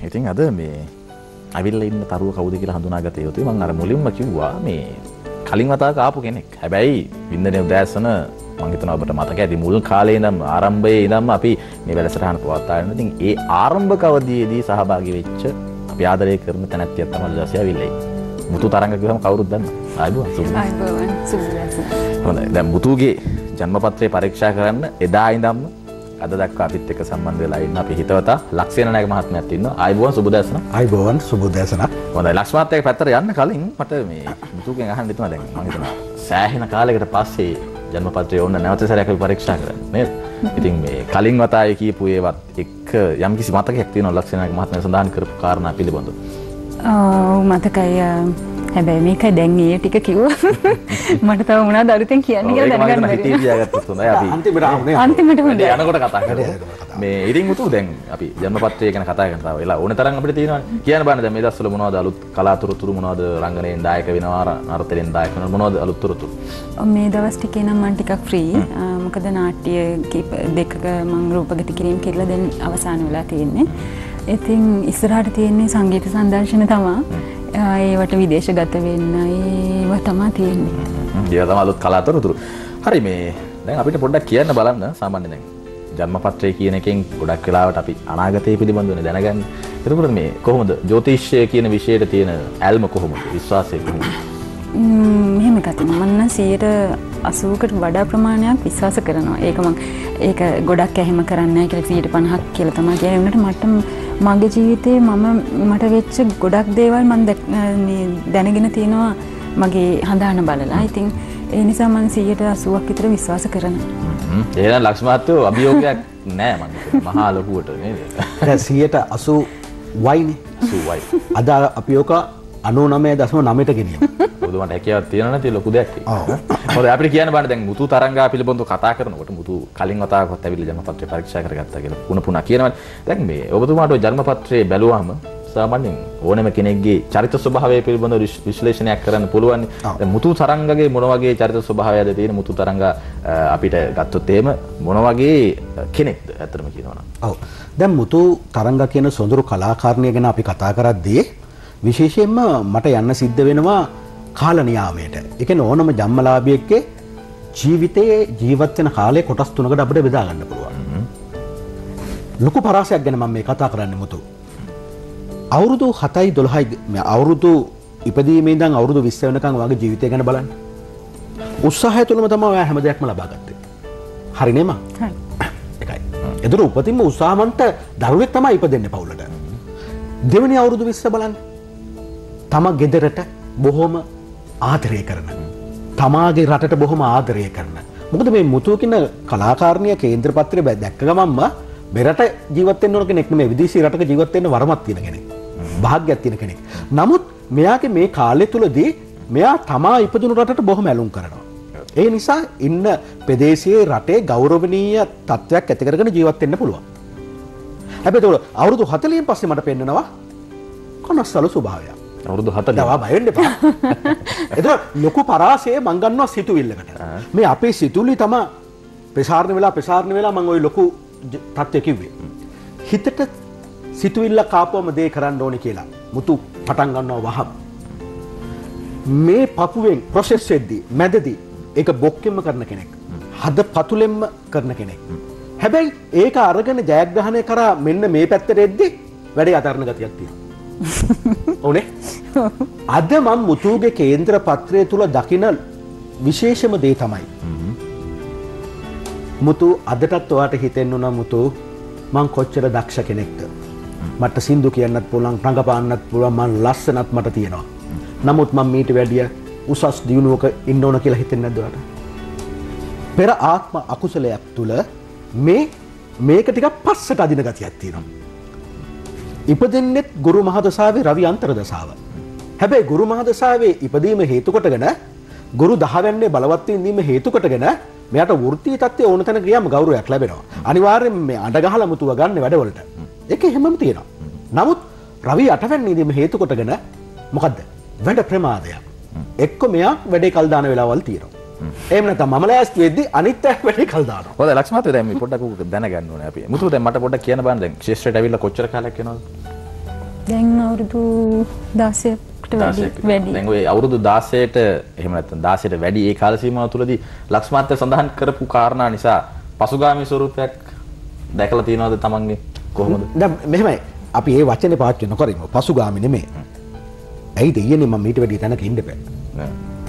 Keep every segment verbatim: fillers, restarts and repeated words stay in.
ඉතින් අද මේ අවිල්ල ඉන්න තරුව කවුද කියලා හඳුනාගත යුතුයි. මම අර මුලින්ම කිව්වා මේ කලින් වතාවක ආපු කෙනෙක්. හැබැයි වින්දනේ උදෑසන මම හිතනවා ඔබට මතක ඇති මුල් කාලේ ඉඳන් ආරම්භයේ ඉඳන්ම අපි මේ වැඩසටහන පවත්වාගෙන ඉතින් ඒ ආරම්භක අවධියේදී සහභාගී වෙච්ච අපි ආදරය කරන තැනැත්තියක් තමයි ජාසිය අවිල්ලයි. මුතු තරංග කිව්වම කවුරුත් දන්නවා. ආයිබෝන් සුබ. ආයිබෝන් සුබදැසන. හොඳයි. දැන් මුතුගේ ජන්මපත්‍රය පරීක්ෂා කරන්න එදා ඉඳන්ම අද දක්වා අපිත් එක්ක සම්බන්ධ වෙලා ඉන්න අපි හිතවතා ලක්ෂේන නායක මහත්මයාත් ඉන්නවා. ආයිබෝන් සුබදැසන. ආයිබෝන් සුබදැසන. හොඳයි. ලක්ෂ් මහත්තයාගේ පැත්තට යන්න කලින් මට මේ මුතුගෙන් අහන්න හිතුණා දැන් මම හිතනවා සෑහෙන කාලයකට පස්සේ ජන්මපත්‍රය ඕන නැවත සැරයක් අපි පරීක්ෂා කරන්න නේද? ඉතින් මේ කලින් වතාවේ කියපු ඒවත් එක්ක යම්කිසි මතකයක් තියෙනවා ලක්ෂේන නායක මහත්මයා සඳහන් කරපු කාරණා පිළිබඳව. ඔව් මතකයි. හැබැයි මේකයි දැන් ඒ ටික කිව්වා. මට තව මොනවද අලුතෙන් කියන්න කියලා දැනගන්න බැරි. හිතේ තියාගත්තොත් හොඳයි. අපි අන්තිමට ආන්නේ. අන්තිමට හොඳයි. යනකොට කතා කරමු. මේ ඉතින් උතු දැන් අපි ජන්මපත්‍රය ගැන කතා කරනවා. වෙලා ඕන තරම් අපිට තියෙනවානේ. කියන්න බෑනේ දැන් මේ දවස්වල මොනවද අලුත් කලාතුරතුරු මොනවද රංගනයෙන් දායක වෙනවා නර්තනයෙන් දායක වෙනවා මොනවද අලුත් තුරතුරු? මේ දවස් ටිකේ නම් මම ටිකක් ෆ්‍රී. මොකද නාට්‍ය කීප දෙකක මම රූපගත කිරීම කියලා දැන් අවසන් වෙලා තියෙන්නේ. ඉතින් ඉස්සරහට තියෙන්නේ සංගීත සංදර්ශන තමයි. ඒවට විදේශගත වෙන්න ඒව තමයි තියෙන්නේ. ඒවා තමයි අලුත් කලාතුරතුරු. හරි මේ දැන් අපිට පොඩ්ඩක් කියන්න බලන්න සාමාන්‍යයෙන් දැන් ජන්මපත්‍රය කියන එකෙන් ගොඩක් වෙලාවට අපි අනාගතය පිළිබඳවනේ දැනගන්නේ. එතකොට මේ කොහොමද ජ්‍යොතිෂය කියන විෂයට තියෙන ඇල්ම කොහොමද? විශ්වාසය කොහොමද? ම්ම් මෙහෙම කතින් මම නම් සියයට අසූවකට වඩා ප්‍රමාණයක් විශ්වාස කරනවා. ඒක මම ඒක ගොඩක් ඇහිම කරන්නේ නැහැ කියලා සියයට පනහක් කියලා තමයි කියන්නේ. උනට මට මගේ ජීවිතේ මම මට වෙච්ච ගොඩක් දේවල් මම දැනගෙන තියෙනවා මගේ හඳාන බලලා. ඉතින් ඒ නිසා මම සියයට අසූවක් විතර විශ්වාස කරනවා. හ්ම්. එහෙනම් ලක්ෂ් මහත්තයෝ අභියෝගයක් නෑ මම හිතන්නේ. මහා ලොකුවට නේද? දැන් සියයට අසූ වයිනේ. අසූ වයි. අද අපි ඔක අනූනමය දශම නවයට ගෙනියමු. බුදුමට හැකියාවක් තියෙනවා නැති ලොකු දෙයක් ඒක. ඔව්. හොඳයි අපිට කියන්න බෑ දැන් මුතු තරංගා පිළිබඳව කතා කරනකොට මුතු කලින් වතාවකත් ඇවිල්ලා ජන්මපත්‍රය පරීක්ෂා කරගත්තා කියලා පුන පුනා කියනවනේ. දැන් මේ ඔබතුමාට ඔය ජන්මපත්‍රයේ බැලුවාම සාමාන්‍යයෙන් ඕනෑම කෙනෙක්ගේ චරිත ස්වභාවය පිළිබඳව විශ්ලේෂණයක් කරන්න පුළුවන්. දැන් මුතු තරංගගේ මොන වගේ චරිත ස්වභාවයද තියෙන මුතු තරංගා අපිට ගත්තොත් එහෙම මොන වගේ කෙනෙක්ද ඇත්තටම කියනවනම්. ඔව්. දැන් මුතු තරංගා කියන සොඳුරු කලාකාරණිය ගැන අපි කතා කරද්දී විශේෂයෙන්ම මට යන්න සිද්ධ වෙනවා කාල නියාමයට. ඒ කියන්නේ ඕනම ජන්මලාභියෙක්ගේ ජීවිතයේ ජීවත් වෙන කාලේ කොටස් තුනකට අපිට බෙදා ගන්න පුළුවන්. ලොකු පරාසයක් ගැන මම මේ කතා කරන්නේ මුතු. අවුරුදු හතයි දොළහයි මේ අවුරුදු ඉපදීමේ ඉඳන් අවුරුදු විස්ස වෙනකන් වගේ ජීවිතය ගැන බලන්න. උත්සාහය තුලම තමයි ඔයා හැම දෙයක්ම ලබා ගත්තේ. හරි නේම? හරි. ඒකයි. ඒතර උපතින්ම උත්සාහවන්ත දරුවෙක් තමයි ඉපදෙන්නේ පවුලට. දෙවෙනි අවුරුදු විස්ස බලන්න. තම ගෙදරට බොහොම ආදරය කරන. තමාගේ රටට බොහොම ආදරය කරන. මොකද මේ මුතු කියන කලාකාරණිය කේන්ද්‍ර පත්‍රය දැක්ක ගමන්ම මෙරට ජීවත් වෙන්න ඕන කෙනෙක් නෙමෙයි විදේශී රටක ජීවත් වෙන්න වරමක් තියෙන කෙනෙක්. භාග්‍යයක් තියෙන කෙනෙක්. නමුත් මෙයාගේ මේ කාලය තුලදී මෙයා තමා ඉපදුණු රටට බොහොම ඇලුම් කරනවා. ඒ නිසා ඉන්න ප්‍රදේශයේ රටේ ගෞරවනීය තත්වයක් ඇති කරගෙන ජීවත් වෙන්න පුළුවන්. හැබැයි ඒක අවුරුදු හතළිහෙන් පස්සේ මට පෙන්නනවා කොනස්සලු ස්වභාවයක්. අවුරුදු හතළිහ. දවා බය වෙන්න එපා. ඒක ලොකු පරාසය මං ගන්නවා සිතුවිල්ලකට. මේ අපේ සිතුවිලි තමයි ප්‍රසාරණ වෙලා ප්‍රසාරණ වෙලා මම ওই ලොකු තත්ත්වය කිව්වේ. හිතට සිතුවිල්ල කාපුවම දේ කරන්න ඕනේ කියලා. මුතු පටන් ගන්නවා වහම. මේ පපුවෙන් ප්‍රොසෙස් වෙද්දී මැදදී ඒක බොක්කෙම කරන කෙනෙක්. හද පතුලෙන්ම කරන කෙනෙක්. හැබැයි ඒක අරගෙන ජයග්‍රහණය කරා මෙන්න මේ පැත්තට එද්දී වැඩේ අතරන ගතියක් තියෙනවා. ඕනේ. අද මම මුතුගේ කේන්ද්‍ර පත්‍රය තුල දකින විශේෂම දේ තමයි. මුතු අදටත් ඔයාට හිතෙන්න උනා මුතු මං කොච්චර දක්ෂ කෙනෙක්ද. මට සින්දු කියන්නත් පුළුවන්, රංගපාන්නත් පුළුවන්, මං ලස්සනත් මට තියෙනවා. නමුත් මම මීට වැඩිය උසස් දියුණුවක ඉන්න ඕන කියලා හිතෙන්නේ නැද්ද ඔයාට? පෙර ආත්ම අකුසලයක් තුල මේ මේක ටිකක් පස්සට අදින ගතියක් තියෙනවා. ඉපදෙන්නෙත් ගුරු මහදසාවේ රවි අන්තර දසාව. හැබැයි ගුරු මහදසාවේ ඉපදීම හේතු කොටගෙන ගුරු දහවැන්නේ බලවත් වීම හේතු කොටගෙන මෙයාට වෘත්තීය තත්ත්වයේ ඕන තැන ගියාම ගෞරවයක් ලැබෙනවා. අනිවාර්යෙන්ම මේ අඬ ගහලා මුතුව ගන්න වැඩවලට. ඒක හැමම තියෙනවා. නමුත් රවි අටවැන්නේ දීම හේතු කොටගෙන මොකද්ද? වැඩ ප්‍රමාදයක්. එක්ක මෙයා වැඩේ කල් දාන වෙලාවල් තියෙනවා. එහෙම නැත්නම් මම ලෑස්ති වෙද්දි අනිත් අය වැඩේ කල් දානවා. හොඳයි ලක්ෂ් මහත්තයා දැන් මේ පොඩ්ඩක් උක දැනගන්න ඕනේ අපි. මුතුව දැන් මට පොඩ්ඩක් කියන්න බෑ දැන් ක්ෂේත්‍රයට ඇවිල්ලා කොච්චර කාලයක් වෙනවද? දැන් අවුරුදු දාසයකට වැඩි වැඩි. දැන් ඔය අවුරුදු දාසයට එහෙම නැත්නම් දාසයට වැඩි ඒ කාල සීමාව තුළදී ලක්ෂ් මහත්තයා සඳහන් කරපු කාරණා නිසා පසුගාමී ස්වරූපයක් දැකලා තියෙනවද තමන්ගේ කොහොමද? දැන් මෙහෙමයි. අපි මේ වචනේ පාවිච්චි නොකරමු. පසුගාමී නෙමෙයි. ඇයි දෙයනේ මම ඊට වැඩි තැනක ඉන්න බෑ.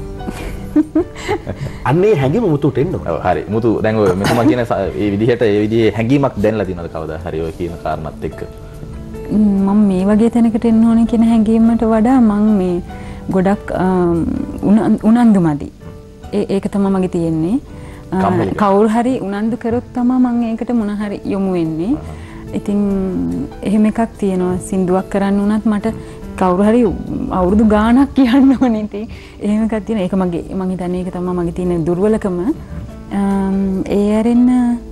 අන්නේ හැංගීම මුතුට එන්න ඕන. ඔව් හරි. මුතු දැන් ඔය මෙතන කියන මේ විදිහට ඒ විදිහේ හැංගීමක් දැනලා තියෙනවද කවදා හරි ඔය කියන කාරණාත් එක්ක? මම මේ වගේ තැනකට එන්න ඕනේ කියන හැඟීමට වඩා මම මේ ගොඩක් උනන්දු මදි. ඒක තමයි මගේ තියෙන්නේ. කවුරු හරි උනන්දු කරොත් තමයි මම ඒකට මොන හරි යොමු වෙන්නේ. ඉතින් එහෙම එකක් තියෙනවා. සින්දුවක් කරන්න උනත් මට කවුරු හරි අවුරුදු ගාණක් කියන්න ඕනේ. ඉතින් එහෙම එකක් තියෙනවා. ඒක මගේ මම හිතන්නේ ඒක තමයි මගේ තියෙන දුර්වලකම. ඒ ඇරෙන්න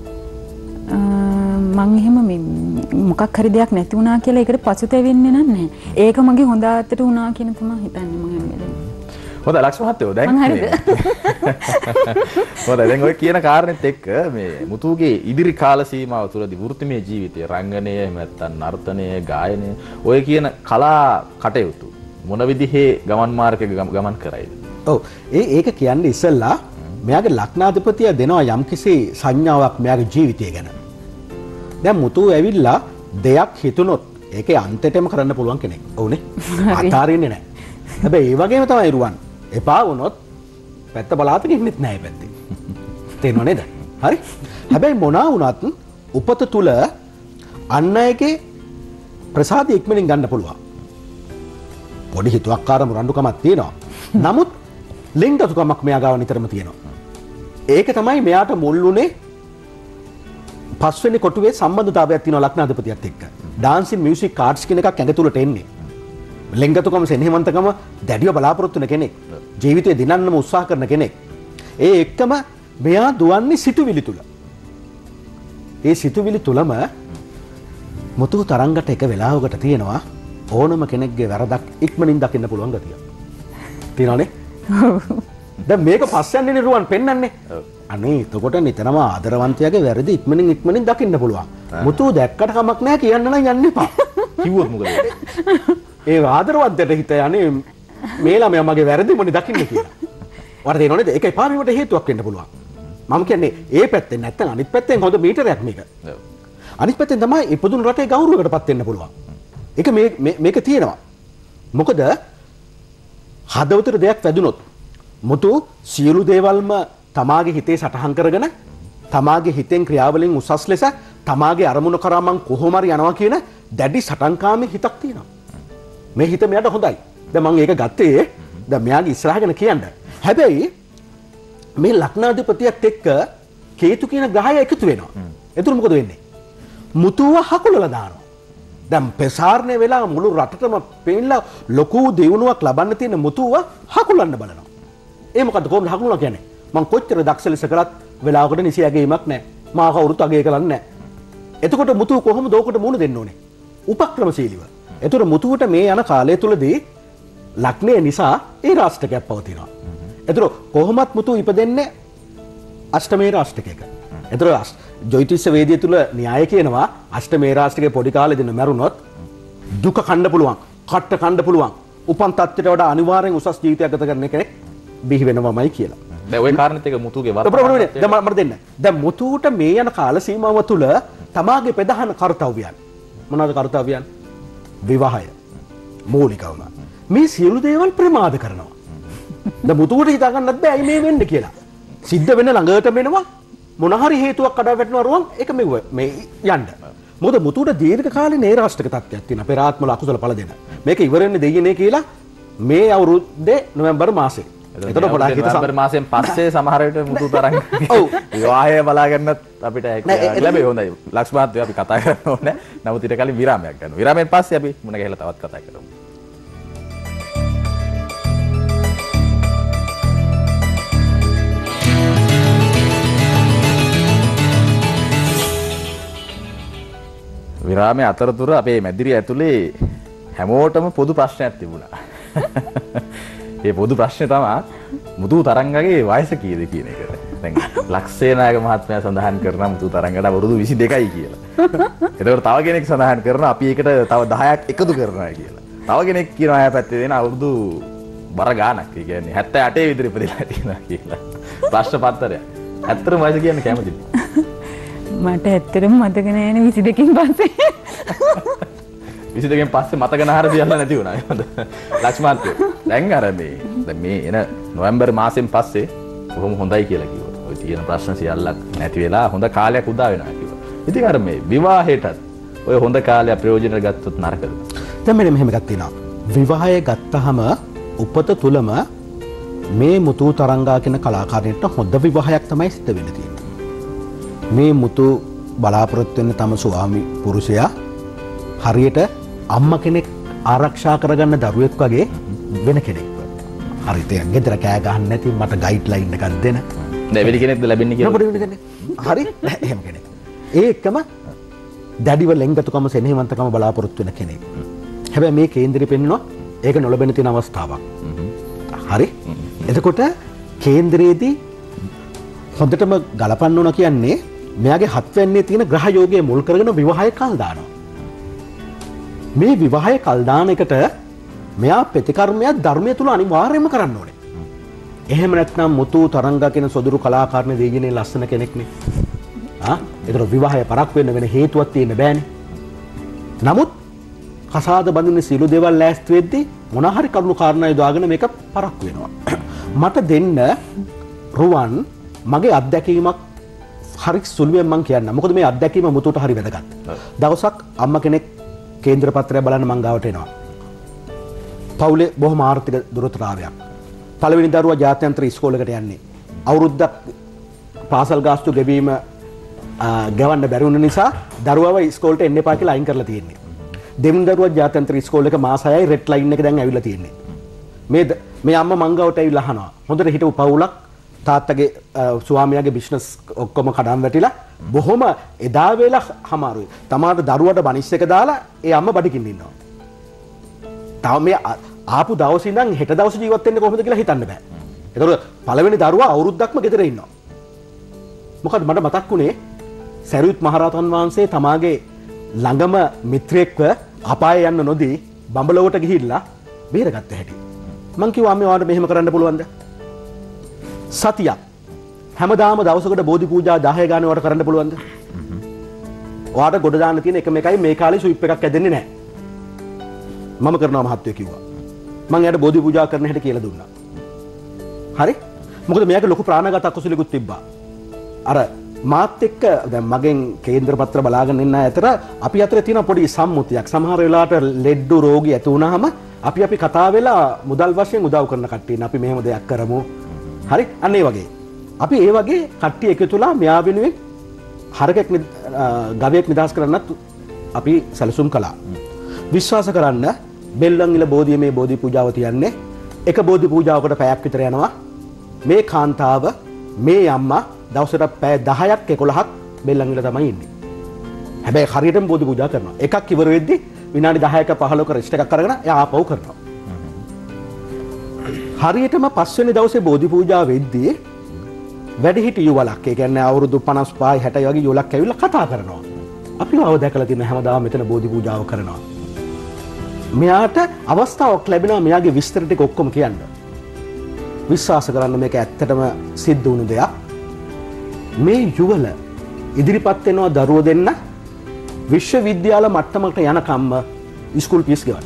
මං එහෙම මොකක් හරි දෙයක් නැති වුණා කියලා ඒකට පසුතැවෙන්නේ නැහැ. ඒක මගේ හොඳ අතට වුණා කියන තමයි හිතන්නේ මම හැම වෙලේම. හොඳයි ලක්ෂ් මහත්තයෝ දැන් මං හරිද? හොඳයි දැන් ඔය කියන කාරණෙත් එක්ක මේ මුතුගේ ඉදිරි කාල සීමාව තුළදී වෘත්තිමය ජීවිතය රංගනය එහෙම නැත්නම් නර්තනය ගායනය ඔය කියන කලා කටයුතු මොන විදිහේ ගමන් මාර්ගයක ගමන් කරයිද? ඔව් ඒ ඒක කියන්නේ ඉස්සෙල්ලා මෙයාගේ ලග්නාධිපතිය දෙනවා යම්කිසි සංඥාවක් මෙයාගේ ජීවිතය ගැන. දැන් මුතු ඇවිල්ලා දෙයක් හිතුනොත් ඒකේ අන්තෙටම කරන්න පුළුවන් කෙනෙක්. ඔව්නේ. අතාරින්නේ නැහැ. හැබැයි ඒ වගේම තමයි රුවන්. එපා වුණොත් පැත්ත බලාතක ඉන්නෙත් නැහැ මේ පැත්තේ. තේරෙනව නේද? හරි? හැබැයි මොනවා වුණත් උපත තුල අන් අයගේ ප්‍රසාදය ඉක්මනින් ගන්න පුළුවන්. පොඩි හිතුවක්කාර මුරණ්ඩුකමක් තියෙනවා. නමුත් ලිංගතුකමක් මෙයා ගාව නිතරම තියෙනවා. ඒක තමයි මෙයාට මුල්ුනේ පස්වෙනි කොටුවේ සම්බන්ධතාවයක් තියෙනවා ලග්නාධිපතියත් එක්ක. ඩාන්සින් මියුසික් කාඩ්ස් කියන එකක් ඇඟ තුලට එන්නේ. ලිංගතුකම සෙනෙහවන්තකම දැඩිව බලාපොරොත්තු වෙන කෙනෙක්. ජීවිතේ දිනන්නම උත්සාහ කරන කෙනෙක්. ඒ එක්කම මෙයා දුවන්නේ සිතුවිලි තුල. ඒ සිතුවිලි තුලම මුතු තරංගට එක වෙලාවකට තියෙනවා ඕනම කෙනෙක්ගේ වැරදක් ඉක්මනින් දකින්න පුළුවන් ගතිය. තියෙනවනේ? දැන් මේක පස්සෙන්නේ නිරුවන් පෙන්වන්නේ. අනේ එතකොට නිතරම ආදරවන්තයාගේ වැරදි ඉක්මනින් ඉක්මනින් දකින්න පුළුවන්. මුතු දැක්කට කමක් නැහැ කියන්න නම් යන්න එපා. කිව්වොත් මොකද? ඒ ආදරවන්තයට හිත යන්නේ මේ ළමයා මගේ වැරදි මොනේ දකින්න කියලා. වර දෙනව නේද? ඒකයි පාවීමට හේතුවක් වෙන්න පුළුවන්. මම කියන්නේ ඒ පැත්තෙන් නැත්නම් අනිත් පැත්තෙන් හොඳ මීටරයක් මේක. අනිත් පැත්තෙන් තමයි ඉපදුණු රටේ ගෞරවයකටපත් වෙන්න පුළුවන්. ඒක මේ මේක තියෙනවා. මොකද හදවතට දෙයක් වැදුනොත් මුතු සියලු දේවල්ම තමාගේ හිතේ සටහන් කරගෙන තමාගේ හිතෙන් ක්‍රියාවලින් උසස් ලෙස තමාගේ අරමුණ කරා මං කොහොම හරි යනවා කියන දැඩි සටන්කාමී හිතක් තියෙනවා. මේ හිත මෙයාට හොඳයි. දැන් මම ඒක ගත්තේ දැන් මෙයාගේ ඉස්සරහ ගැන කියන්න. හැබැයි මේ ලග්නාධිපතියත් එක්ක කේතු කියන ග්‍රහය එකතු වෙනවා. එතකොට මොකද වෙන්නේ? මුතුව හකුලලා දානවා. දැන් ප්‍රසාරණය වෙලා මුළු රටටම පේනලා ලොකු දියුණුවක් ලබන්න තියෙන මුතුව හකුලන්න බලනවා. ඒ මොකද්ද කොහොමද හකුලනවා කියන්නේ? මං කොච්චර දක්ෂ ලෙස කරත් වෙලාවකට නිසි ඇගීමක් නැහැ. මා කවුරුත් අගය කරන්නේ නැහැ. එතකොට මුතුව කොහොමද ඕකට මුණ දෙන්න ඕනේ? උපක්‍රමශීලීව. එතකොට මුතුවට මේ යන කාලය තුලදී ලග්නය නිසා ඒ රාෂ්ටකයක් පවතිනවා. එතකොට කොහොමත් මුතුව ඉපදෙන්නේ අෂ්ටමේ රාෂ්ටකයක. එතකොට ජ්‍යොතිෂ වේදිය තුල න්‍යාය කියනවා අෂ්ටමේ රාෂ්ටකයේ පොඩි කාලේ දින මැරුණොත් දුක කන්න පුළුවන්, කට්ට කන්න පුළුවන්. උපන් තත්ත්වයට වඩා අනිවාර්යෙන් උසස් ජීවිතයක් ගත කරන කෙනෙක් බිහි වෙනවමයි කියලා. දැන් ওই කාරණෙත් එක මුතුගේ වර්තමාන දැන් මම දෙන්න. දැන් මුතුට මේ යන කාල සීමාව තුල තමාගේ ප්‍රධාන කාර්යයන් මොනවාද කාර්යයන්? විවාහය මූලිකවම. මේ සියලු දේවල් ප්‍රමාද කරනවා. දැන් මුතුට හිතා ගන්නත් බෑ ඇයි මේ වෙන්නේ කියලා. සිද්ධ වෙන ළඟට වෙනවා මොන හරි හේතුවක් කඩා වැටෙනවා රුවන් ඒක මෙව මේ යන්න. මොකද මුතුට දීර්ඝ කාලේ නේරාෂ්ටක තත්ත්වයක් තියෙනවා. පෙරාත්මල අකුසල ඵල දෙන. මේක ඉවර වෙන්නේ දෙයියනේ කියලා මේ අවුරුද්දේ නොවැම්බර් මාසේ. එතකොට පොඩක් හිත සම්බර මාසයෙන් පස්සේ සමහර විට මුතු තරංග ඔව් විවාහය බලා ගන්නත් අපිට ලැබෙයි. හොඳයි ලක්ෂ් මහත්තයෝ අපි කතා කරන්න ඕනේ. නමුත් ඊට කලින් විරාමයක් ගන්නවා. විරාමයෙන් පස්සේ අපි මුණ ගැහිලා තවත් කතා කරමු. විරාමයේ අතරතුර අපේ මැදිරිය ඇතුලේ හැමෝටම පොදු ප්‍රශ්නයක් තිබුණා. ඒ පොදු ප්‍රශ්නේ තමයි මුතු තරංගගේ වයස කීයද කියන එක. දැන් ලක්ෂේනායක මහත්මයා සඳහන් කරන මුතු තරංගට අවුරුදු විසි දෙකයි කියලා. ඒතකොට තව කෙනෙක් සඳහන් කරනවා අපි ඒකට තව දහයක් එකතු කරනවා කියලා. තව කෙනෙක් කියනවා එහා පැත්තේ දෙන අවුරුදු බර ගාණක්. ඒ කියන්නේ හැත්තෑ අටේ විතර ඉපදලා තියෙනවා කියලා. ප්‍රශ්න පත්‍රයක්. ඇත්තටම වයස කියන්නේ කැමතිද? මට ඇත්තටම මතක නෑනේ විසි දෙකකින් පස්සේ. විසි දෙකෙන් පස්සේ මතක නහර දියල්ලා නැති වුණා. ලක්ෂ්මාන්තේ. දැන් අර මේ දැන් මේ එන නොවැම්බර් මාසෙන් පස්සේ කොහොම හොඳයි කියලා කිව්වා. ඔය තියෙන ප්‍රශ්න සියල්ලක් නැති වෙලා හොඳ කාලයක් උදා වෙනවා කිව්වා. ඉතින් අර මේ විවාහයටත් ඔය හොඳ කාලයක් ප්‍රයෝජන ගත්තොත් නරකද? දැන් මෙන්න මෙහෙම එකක් තියෙනවා. විවාහය ගත්තාම උපත තුලම මේ මුතු තරංගා කියන කලාකාරයෙක්ට හොඳ විවාහයක් තමයි සිද්ධ වෙන්න තියෙන්නේ. මේ මුතු බලාපොරොත්තු වෙන තම ස්වාමි පුරුෂයා හරියට අම්මා කෙනෙක් ආරක්ෂා කරගන්න දරුවෙක් වගේ වෙන කෙනෙක්. හරියට ගෙදර කෑ ගහන්න නැති මට ගයිඩ් ලයින් එකක් දෙන්න. දෙවිලි කෙනෙක්ද ලැබෙන්නේ කියලා. හරි එහෙම කෙනෙක්. ඒකම දැඩිව ලෙන්ගතුකම සෙනෙහවන්තකම බලාපොරොත්තු වෙන කෙනෙක්. හැබැයි මේ කේන්දරේ පෙන්වනවා ඒක නොලැබෙන තියෙන අවස්ථාවක්. හරි? එතකොට කේන්දරයේදී හොඳටම ගලපන්න ඕන කියන්නේ මෙයාගේ හත්වැන්නේ තියෙන ග්‍රහ යෝගයේ මුල් කරගෙන විවාහය කල් දානවා. මේ විවාහය කල් දාන එකට මෙයා ප්‍රතිකර්මයක් ධර්මයේ තුල අනිවාර්යයෙන්ම කරන්න ඕනේ. එහෙම නැත්නම් මුතු තරංගා කියන සොදුරු කලාකාරණ දෙයියනේ ලස්සන කෙනෙක්නේ. ආ ඒතර විවාහය පරක් වෙන්න වෙන හේතුවක් තියෙන්න බෑනේ. නමුත් කසාද බඳින සිළු දේවල් ලෑස්ති වෙද්දී මොන හරි කරුණු කාරණා යොදාගෙන මේක පරක් වෙනවා. මට දෙන්න රුවන් මගේ අත්දැකීමක් හරි සුළුවෙන් මම කියන්න. මොකද මේ අත්දැකීම මුතුට හරි වැදගත්. දවසක් අම්මා කෙනෙක් කේන්ද්‍ර පත්‍රය බලන්න මං ගාවට එනවා. පවුලේ බොහොම ආර්ථික දුරතරාවයක්. පළවෙනි දරුවා ජාත්‍යන්තර ඉස්කෝලේකට යන්නේ. අවුරුද්දක් පාසල් ගාස්තු ගෙවීම ගෙවන්න බැරි වුණ නිසා දරුවව ඉස්කෝලේට එන්න එපා කියලා අයින් කරලා තියෙන්නේ. දෙවෙනි දරුවා ජාත්‍යන්තර ඉස්කෝලේක මාස හයයි රෙඩ් ලයින් එක දැන් ඇවිල්ලා තියෙන්නේ. මේ මේ අම්මා මං ගාවට ඇවිල්ලා අහනවා. හොඳට හිටපු පවුලක් තාත්තගේ ස්වාමියාගේ බිස්නස් ඔක්කොම කඩන් වැටිලා බොහොම එදා වේලා හමාරුයි. තමාට දරුවට බනිස් එක දාලා ඒ අම්මා බඩකින් ඉන්නවා. තාම මේ ආපු දවසේ ඉඳන් හෙට දවසේ ජීවත් වෙන්නේ කොහොමද කියලා හිතන්න බෑ. ඒතකොට පළවෙනි දරුවා අවුරුද්දක්ම ගෙදර ඉන්නවා. මොකද මට මතක් වුණේ සරියුත් මහරහතන් වහන්සේ තමාගේ ළඟම මිත්‍රයෙක්ව අපායේ යන්න නොදී බඹලොවට ගිහිල්ලා බේරගත්ත හැටි. මං කිව්වා අම්මේ ඔයාලට මෙහෙම කරන්න පුළුවන්ද? සතියක් හැමදාම දවසකට බෝධි පූජා දහය ගානේ වට කරන්න පුළුවන්ද? ඔයාට ගොඩ දාන්න තියෙන එකම එකයි මේ කාලේ ස්විප් එකක් ඇදෙන්නේ නැහැ. මම කරනවා මහත්තයෝ කිව්වා. මම එයාට බෝධි පූජා කරන්න හැටි කියලා දුන්නා. හරි? මොකද මෙයාගේ ලොකු ප්‍රාණඝාත අකුසලෙකුත් තිබ්බා. අර මාත් එක්ක දැන් මගෙන් කේන්ද්‍ර පත්‍ර බලාගෙන ඉන්න අතර අපි අතර තියෙන පොඩි සම්මුතියක්. සමහර වෙලාවට ලෙඩ රෝගී ඇති වුණාම අපි අපි කතා වෙලා මුදල් වශයෙන් උදව් කරන කට්ටියන අපි මෙහෙම දෙයක් කරමු. හරි? අන්න ඒ වගේ. අපි ඒ වගේ කට්ටිය එකතුලා මෙයා වෙනුවෙන් හරකෙක් ගවයෙක් නිදහස් කරන්නත් අපි සැලසුම් කළා. විශ්වාස කරන්න බෙල්ලන්ගිල බෝධිය මේ බෝධි පූජාව තියන්නේ එක බෝධි පූජාවකට පැයක් විතර යනවා. මේ කාන්තාව මේ අම්මා දවසට පැය දහයක් එකොළහක් බෙල්ලන්ගිල තමයි ඉන්නේ. හැබැයි හරියටම බෝධි පූජා කරනවා. එකක් ඉවර වෙද්දි විනාඩි දහයක පහළොක රෙස්ට් එකක් අරගෙන එයා ආපහු කරනවා. හරියටම පස්වෙනි දවසේ බෝධි පූජාව වෙද්දී වැඩිහිටි යුවලක්, ඒ කියන්නේ අවුරුදු පනස් පහයි හැටයි වගේ යුවලක් ඇවිල්ලා කතා කරනවා. අපි ආව දැකලා තියෙන හැමදාම මෙතන බෝධි පූජාව කරනවා. මෙයාට අවස්ථාවක් ලැබෙනවා මෙයාගේ විස්තර ටික ඔක්කොම කියන්න. විශ්වාස කරන්න මේක ඇත්තටම සිද්ධ වුණු දෙයක්. මේ යුවල ඉදිරිපත් වෙනවා දරුවෝ දෙන්න විශ්වවිද්‍යාල මට්ටමකට යනකම්ම ස්කූල් ෆීස් ගෙවන්න.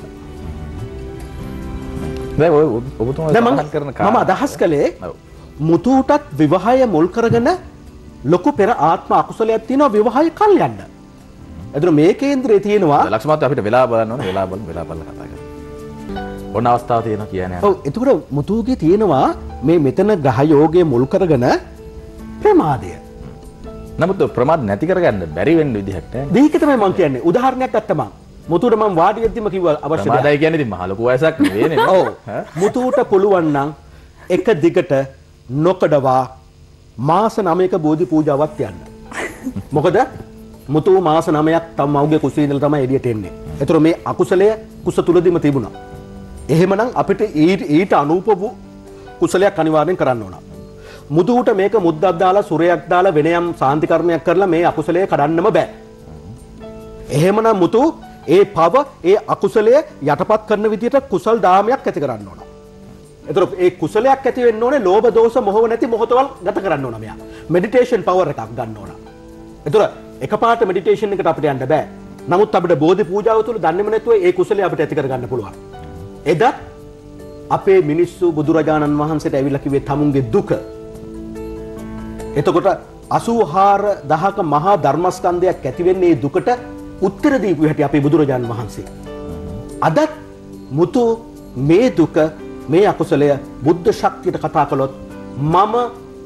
දැන් ඔය ඔබතුමා සඳහන් කරන මම අදහස් කළේ මුතුටත් විවාහය මුල් කරගෙන ලොකු පෙර ආත්ම අකුසලයක් තියෙනවා විවාහය කල් යන්න. එතන මේ කේන්ද්‍රයේ තියෙනවා ලක්ෂ්මත් අපිට වෙලා බලන්න ඕනේ වෙලා බලමු වෙලා බලලා කතා කරමු. ඔන්න අවස්ථාව තියෙනවා කියන්නේ. ඔව් එතකොට මුතුගේ තියෙනවා මේ මෙතන ග්‍රහ යෝගයේ මුල් කරගෙන ප්‍රමාදය. නමුත් ප්‍රමාද නැති කරගන්න බැරි වෙන්න විදිහක් නැහැ. මේක තමයි මම කියන්නේ. උදාහරණයක් ගත්තා මම. මුතුට මම වාඩි වෙද්දිම කිව්වා අවශ්‍ය දෙයක්. ප්‍රමාදයි කියන්නේ ඉතින් මහ ලොකු වයසක් නෙවෙයිනේ. ඔව්. මුතුට පුළුවන් නම් එක දිගට නොකඩවා මාස නවයක බෝධි පූජාවක් යන්න. මොකද මුතු මාස නවයක් තම මව්ගේ කුසේ ඉඳලා තමයි එළියට එන්නේ. ඒතර මේ අකුසලය කුස තුලදීම තිබුණා. එහෙමනම් අපිට ඊට අනූප වූ කුසලයක් අනිවාර්යෙන් කරන්න ඕන. මුදුවට මේක මුද්දක් දාලා සුරයක් දාලා වෙන යම් සාන්ති කර්මයක් කරලා මේ අකුසලයේ කඩන්නම බෑ. එහෙමනම් මුතු ඒ පව ඒ අකුසලයේ යටපත් කරන විදිහට කුසල් දාමයක් ඇති කරන්න ඕන. එතකොට ඒ කුසලයක් ඇති වෙන්න ඕනේ ලෝභ දෝෂ මොහොව නැති මොහොතවල් ගත කරන්න ඕන මෙයා. මෙඩිටේෂන් පවර් එකක් ගන්න ඕන. එතකොට එකපාරට මෙඩිටේෂන් එකට අපිට යන්න බෑ. නමුත් අපිට බෝධි පූජාව තුළ දන්නේම නැතුව ඒ කුසලය අපිට ඇති කරගන්න පුළුවන්. එදත් අපේ මිනිස්සු බුදුරජාණන් වහන්සේට ඇවිල්ලා කිව්වේ තමුන්ගේ දුක. එතකොට අසූ හාර දහක මහා ධර්මස්කන්ධයක් ඇති වෙන්නේ මේ දුකට උත්තර දීපු හැටි අපේ බුදුරජාණන් වහන්සේ. අදත් මුතු මේ දුක මේ අකුසලය බුද්ධ ශක්තියට කතා කළොත් මම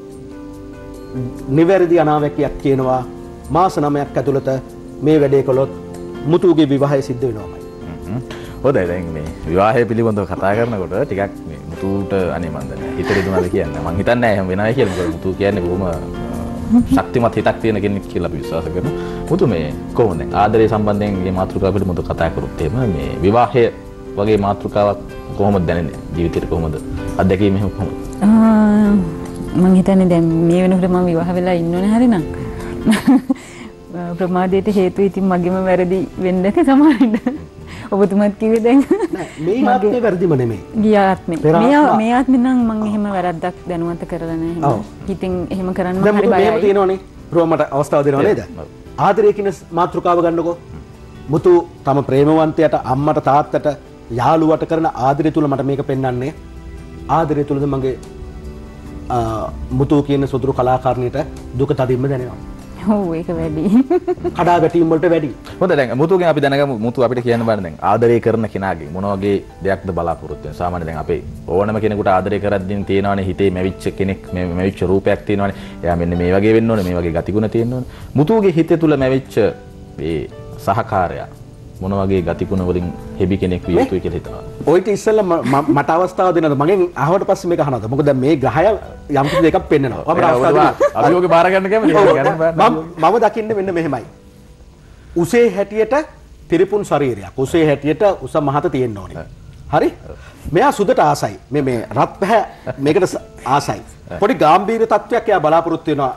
නිවැරදි අනාවැකියක් කියනවා මාස නවයක් ඇතුළත මේ වැඩේ කළොත් මුතුගේ විවාහය සිද්ධ වෙනවාමයි. හොඳයි දැන් මේ විවාහය පිළිබඳව කතා කරනකොට ටිකක් මේ මුතුට අනේ මන්ද නෑ හිතේ දුනාද කියන්නේ මං හිතන්නේ එහෙම වෙනවයි කියලා. මොකද මුතු කියන්නේ බොහොම ශක්තිමත් හිතක් තියෙන කෙනෙක් කියලා අපි විශ්වාස කරනවා. මුතු මේ කොහොමද දැන් ආදරය සම්බන්ධයෙන් මේ මාතෘකාව පිළිබඳව කතා කරොත් එහෙම මේ විවාහය වගේ මාතෘකාවක් කොහොමද දැනෙන්නේ ජීවිතේට කොහොමද අත්දැකීම එහෙම කොහොමද? මං හිතන්නේ දැන් මේ වෙනකොට මම විවාහ වෙලා ඉන්නෝනේ හරිනම්. ප්‍රමාදයට හේතු ඉතින් මගේම වැරදි වෙන්න ඇති සමහරවිට. ඔබතුමත් කිව්වේ දැන් මේ ආත්මේ වැරදිම නෙමෙයි. ගිය ආත්මේ. මේ මේ ආත්මේ නම් මං එහෙම වැරද්දක් දැනුවත් කරලා නැහැ. හිතින් එහෙම කරන්න මම හරි බයයි. දැන් තියෙනවනේ. රෝමට අවස්ථාව දෙනව නේද? ආදරය කියන මාතෘකාව ගන්නකො. මුතු තම ප්‍රේමවන්තයට අම්මට තාත්තට යාළුවට කරන ආදරය තුල මට මේක පෙන්වන්නේ. ආදරය තුලද මගේ මුතු කියන සුදුරු කලාකාරණියට දුක තදින්ම දැනෙනවා. ඔව් ඒක වැඩි. කඩා වැටීම් වලට වැඩි. හොඳයි දැන් මුතුගෙන් අපි දැනගමු මුතු අපිට කියන්න බෑ දැන් ආදරය කරන කෙනාගේ මොන වගේ දෙයක්ද බලාපොරොත්තු වෙන්නේ. සාමාන්‍ය දැන් අපේ ඕනම කෙනෙකුට ආදරය කරද්දී තියෙනවනේ හිතේ මැවිච්ච කෙනෙක් මේ මැවිච්ච රූපයක් තියෙනවනේ. එයා මෙන්න මේ වගේ වෙන්න ඕනේ මේ වගේ ගතිගුණ තියෙන්න ඕනේ. මුතුගේ හිතේ තුල මැවිච්ච මේ සහකාරයා මොන වගේ ගතිගුණ වලින් හෙබි කෙනෙක් විය යුතුයි කියලා හිතනවා. ඔයිට ඉස්සෙල්ලා මට අවස්ථාව දෙන්නද මගෙන් අහවට පස්සේ මේක අහනවද? මොකද දැන් මේ ග්‍රහය යම් කිසි දෙකක් පෙන්නනවා. අපිට අවස්ථාව දෙන්න. අභියෝගේ බාර ගන්න කැමතිද? මම දකින්නේ මෙන්න මෙහෙමයි. උසේ හැටියට තිරිපුන් ශරීරයක්. උසේ හැටියට උස මහත තියෙන්න ඕනේ. හරි? මෙයා සුදට ආසයි. මේ මේ රත් පැහැ මේකට ආසයි. පොඩි ගැඹීර තත්වයක් එයා බලාපොරොත්තු වෙනවා.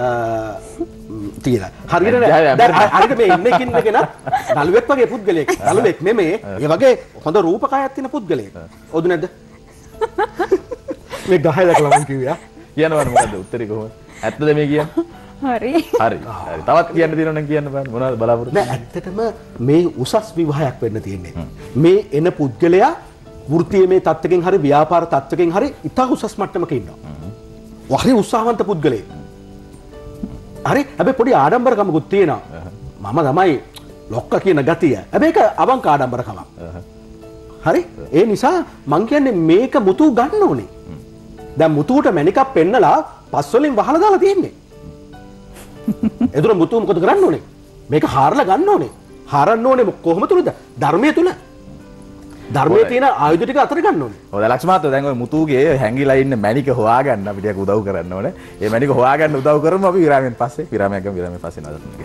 තියලා හරියට දැන් හරියට මේ ඉන්න කින්න කෙනත් නළුවෙක් වගේ පුද්ගලයෙක් නළුවෙක් නෙමේ ඒ වගේ හොඳ රූපකායක් තියෙන පුද්ගලයෙක් ඔදු නැද්ද මේ ගහය දැකලා මම කිව්වා කියනවද මොකද්ද උත්තරේ කොහොමද ඇත්තද මේ කියන්නේ හරි හරි හරි තවත් කියන්න තියෙනවා නම් කියන්න බෑ මොනවද බලාපොරොත්තු නෑ ඇත්තටම මේ උසස් විවාහයක් වෙන්න තියෙන්නේ මේ එන පුද්ගලයා වෘත්තීයමය තත්ත්වකින් හරි ව්‍යාපාර තත්ත්වකින් හරි ඉතා උසස් මට්ටමක ඉන්නවා හරි උත්සාහවන්ත පුද්ගලයෙක් හරි හැබැයි පොඩි ආඩම්බරකමකුත් තියෙනවා මම තමයි ලොක්ක කියන ගතිය හැබැයි ඒක අවංක ආඩම්බරකමක් හරි ඒ නිසා මං කියන්නේ මේක මුතු ගන්න ඕනේ දැන් මුතුට මැණිකක් පෙන්නලා පස් වලින් වහලා දාලා තියෙන්නේ එතන මුතු මොකද කරන්න ඕනේ මේක හාරලා ගන්න ඕනේ හාරන්න ඕනේ කොහොම තුලද ධර්මයේ තුල ධර්මයේ තියෙන ආයුධ ටික අතර ගන්න ඕනේ. ඔය ලක්ෂ්මාත් දැන් ඔය මුතුගේ හැංගිලා ඉන්න මැණික හොයාගන්න අපි ටිකක් උදව් කරන්න ඕනේ. ඒ මැණික හොයාගන්න උදව් කරමු අපි විරාමයෙන් පස්සේ. විරාමයක් ගමු විරාමයෙන් පස්සේ නඩත්තුගේ.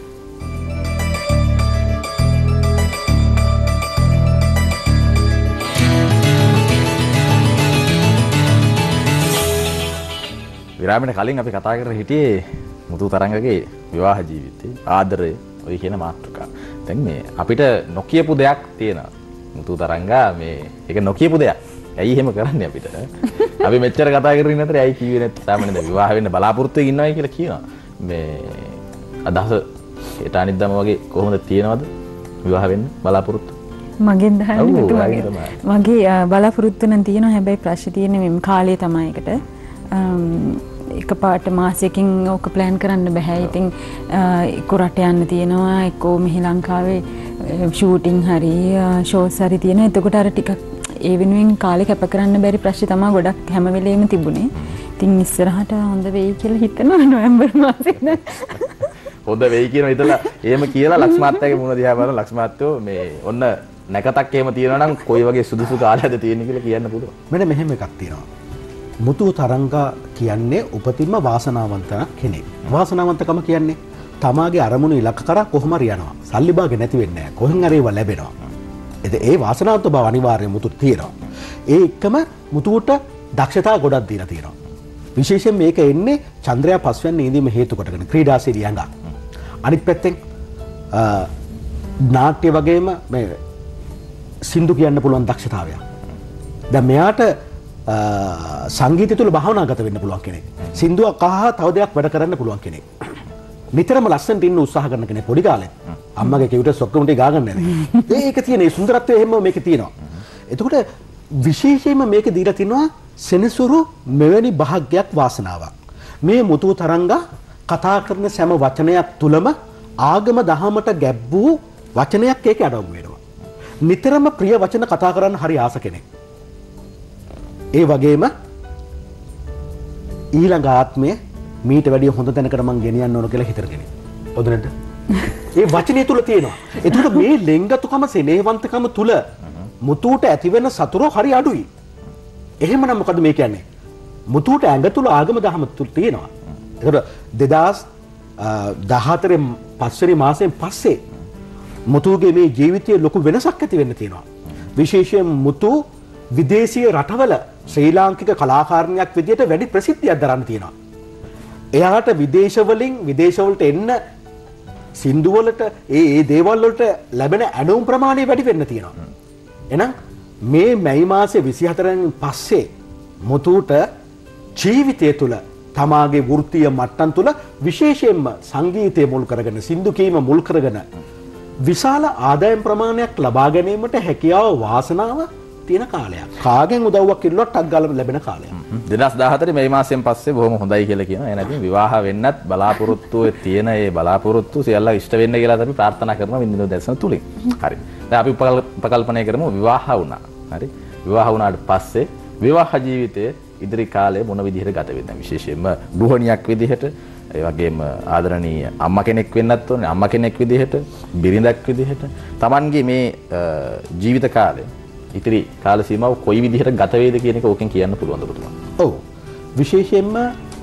විරාමයට කලින් අපි කතා කරලා හිටියේ මුතු තරංගගේ විවාහ ජීවිතේ ආදරය ඔය කියන මාතෘකාව. දැන් මේ අපිට නොකියපු දෙයක් තියෙනවා. මුතු තරංගා මේ ඒක නොකියපු දෙයක්. ඇයි එහෙම කරන්නේ අපිට? අපි මෙච්චර කතා කරගෙන ඉන්න අතරේ ඇයි කිව්වේ නැත්නම් සාමාන්‍යයෙන් දැන් විවාහ වෙන්න බලාපොරොත්තු වෙ ඉන්නවයි කියලා කියනවා. මේ අදහස ඒට අනිද්දාම වගේ කොහොමද තියෙනවද? විවාහ වෙන්න බලාපොරොත්තු? මගෙන් දහන්නේ මගේ මගේ බලාපොරොත්තු නම් තියෙනවා. හැබැයි ප්‍රශ්නේ තියෙන්නේ මේ කාලේ තමයි එකට. එකපාරට මාසයකින් ඕක ප්ලෑන් කරන්න බෑ. ඉතින් එක්ක රට යන්න තියෙනවා, එක්ක මෙහි ලංකාවේ ෂූටින් හරි ෂෝස් හරි තියෙනවා. එතකොට අර ටිකක් ඒ වෙනුවෙන් කාලේ කැප කරන්න බැරි ප්‍රශ්න තමයි ගොඩක් හැම වෙලෙම තිබුණේ. ඉතින් ඉස්සරහට හොඳ වෙයි කියලා හිතනවා නොවැම්බර් මාසෙට. හොඳ වෙයි කියන විතරලා එහෙම කියලා ලක්ෂ්මාත්යාගේ මුණ දිහා බලන ලක්ෂ්මාත්යෝ මේ ඔන්න නැකතක් එහෙම තියෙනවා නම් කොයි වගේ සුදුසු කාලයක්ද තියෙන්නේ කියලා කියන්න පුළුවන්. මෙන්න මෙහෙම එකක් තියෙනවා. මුතු තරංගා කියන්නේ උපතින්ම වාසනාවන්ත කෙනෙක්. වාසනාවන්තකම කියන්නේ තමාගේ අරමුණු ඉලක්ක කරා කොහොම හරි යනවා. සල්ලි භාගෙ නැති වෙන්නේ නැහැ. කොහෙන් හරි ඒව ලැබෙනවා. ඒ වාසනාවන්ත බව අනිවාර්යයෙන් මුතුට තියෙනවා. ඒ එක්කම මුතුට දක්ෂතා ගොඩක් දීලා තියෙනවා. විශේෂයෙන් මේක එන්නේ චන්ද්‍රයා පස්වෙනි නීදීම හේතු කොටගෙන ක්‍රීඩාශීලී ඇඟ. අනිත් පැත්තෙන් නාට්‍ය වගේම මේ සින්දු කියන්න පුළුවන් දක්ෂතාවයක්. දැන් මෙයාට සංගීතය තුළ භාවනාගත වෙන්න පුළුවන් කෙනෙක්. සින්දුවක් අහලා තව දෙයක් වැඩ කරන්න පුළුවන් කෙනෙක්. නිතරම ලස්සනට ඉන්න උත්සාහ කරන කෙනෙක් පොඩි කාලේ. අම්මගේ කිව්වට ඔක්කොම ටික ගාගන්න නැහැ. ඒක තියෙන ඒ සුන්දරත්වය එහෙම මේකේ තියෙනවා. එතකොට විශේෂයෙන්ම මේක දීලා තිනවා සෙනසුරු මෙවැනි භාග්යක් වාසනාවක්. මේ මුතු තරංග කතා කරන සෑම වචනයක් තුලම ආගම දහමට ගැබ් වූ වචනයක් ඒකේ අඩංගු වෙනවා. නිතරම ප්‍රිය වචන කතා කරන්න හරි ආස කෙනෙක්. ඒ වගේම ඊළඟ ආත්මය මීට වැඩිය හොඳ තැනකට මං ගෙනියන්න ඕන කියලා හිතන කෙනෙක්. හොඳ නැද්ද? ඒ වචනේ තුල තියෙනවා. ඒකට මේ ලෙන්ගතුකම සෙනෙහවන්තකම තුල මුතුට ඇතිවෙන සතුරු හරි අඩුයි. එහෙමනම් මොකද මේ කියන්නේ? මුතුට ඇඟ තුල ආගම දහම තුල තියෙනවා. ඒකට දෙදාස් දහහතර පස්වෙනි මාසයෙන් පස්සේ මුතුගේ මේ ජීවිතයේ ලොකු වෙනසක් ඇති වෙන්න තියෙනවා. විශේෂයෙන් මුතු විදේශීය රටවල ශ්‍රී ලාංකික කලාකාරණයක් විදිහට වැඩි ප්‍රසිද්ධියක් දරන්න තියෙනවා. එයාට විදේශ වලින් විදේශ වලට එන්න සින්දු වලට ඒ ඒ දේවල් වලට ලැබෙන ඇණුම් ප්‍රමාණය වැඩි වෙන්න තියෙනවා. එහෙනම් මේ මැයි මාසේ විසිහතරෙන් පස්සේ මුතුට ජීවිතය තුළ තමාගේ වෘත්තීය මට්ටම් තුළ විශේෂයෙන්ම සංගීතය මුල් කරගෙන සින්දු කීම මුල් කරගෙන විශාල ආදායම් ප්‍රමාණයක් ලබා ගැනීමට හැකියාව වාසනාව තියෙන කාලයක්. කාගෙන් උදව්වක් ඉල්ලුවත් ටක් ගාලා ලැබෙන කාලයක්. දෙදාස් දහහතර මේ මාසයෙන් පස්සේ බොහොම හොඳයි කියලා කියනවා. ඒ නැතිනම් විවාහ වෙන්නත් බලාපොරොත්තුවේ තියෙන ඒ බලාපොරොත්තු සියල්ල ඉෂ්ට වෙන්න කියලා අපි ප්‍රාර්ථනා කරනවා වින්දිනෝ දැසන තුලින්. හරි. දැන් අපි උපකල්පනය කරමු විවාහ වුණා. හරි. විවාහ වුණාට පස්සේ විවාහ ජීවිතයේ ඉදිරි කාලේ මොන විදිහට ගත වෙනවද? විශේෂයෙන්ම ගෘහණියක් විදිහට ඒ වගේම ආදරණීය අම්මා කෙනෙක් වෙන්නත් ඕනේ. අම්මා කෙනෙක් විදිහට, බිරිඳක් විදිහට Tamanගේ මේ ජීවිත කාලේ ඉතිරි කාල සීමාව කොයි විදිහට ගත වේද කියන එක ඕකෙන් කියන්න පුළුවන්ද පුතුමා? ඔව්. විශේෂයෙන්ම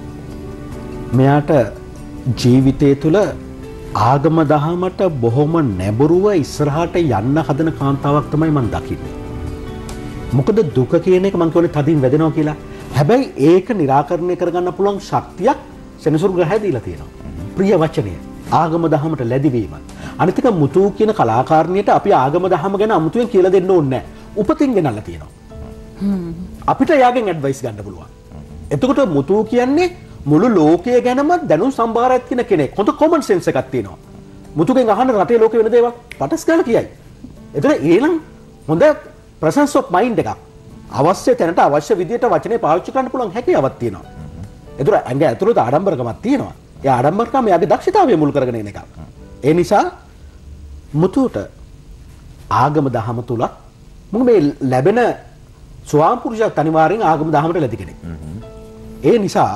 මෙයාට ජීවිතය තුළ ආගම දහමට බොහොම නැඹුරුව ඉස්සරහට යන්න හදන කාන්තාවක් තමයි මම දකින්නේ. මොකද දුක කියන එක මම කියන්නේ තදින් වැදෙනවා කියලා. හැබැයි ඒක निराකරණය කරගන්න පුළුවන් ශක්තියක් සෙනසුරු ග්‍රහය දීලා තියෙනවා. ප්‍රිය වචනය, ආගම දහමට ලැබීම. අනිත් එක මුතු කියන කලාකාරණියට අපි ආගම දහම ගැන අමුතුවෙන් කියලා දෙන්න ඕනේ නැහැ. උපතින් ගෙනල්ලා තියෙනවා. අපිට යාගෙන් ඇඩ්වයිස් ගන්න පුළුවන්. එතකොට මුතු කියන්නේ මුළු ලෝකය ගැනම දැනුම් සම්භාරයක් තියෙන කෙනෙක්. හොඳ කොමන් සෙන්ස් එකක් තියෙනවා. මුතුගෙන් අහන්න රටේ ලෝකේ වෙන දේවල් පටස් ගාලා කියයි. එතන ඒනම් හොඳ ප්‍රසන්ස් ඔෆ් මයින්ඩ් එකක්. අවශ්‍ය තැනට අවශ්‍ය විදියට වචනේ පාවිච්චි කරන්න පුළුවන් හැකියාවක් තියෙනවා. එතකොට ඇඟ ඇතුළත ආඩම්බරකමක් තියෙනවා. ඒ ආඩම්බරකම එයාගේ දක්ෂතාවය මුල් කරගෙන එන එකක්. ඒ නිසා මුතුට ආගම දහම තුල මොකද මේ ලැබෙන ස්වාම පුරුෂයා අනිවාර්යෙන් ආගම දහමට ලැබි කෙනෙක්. ඒ නිසා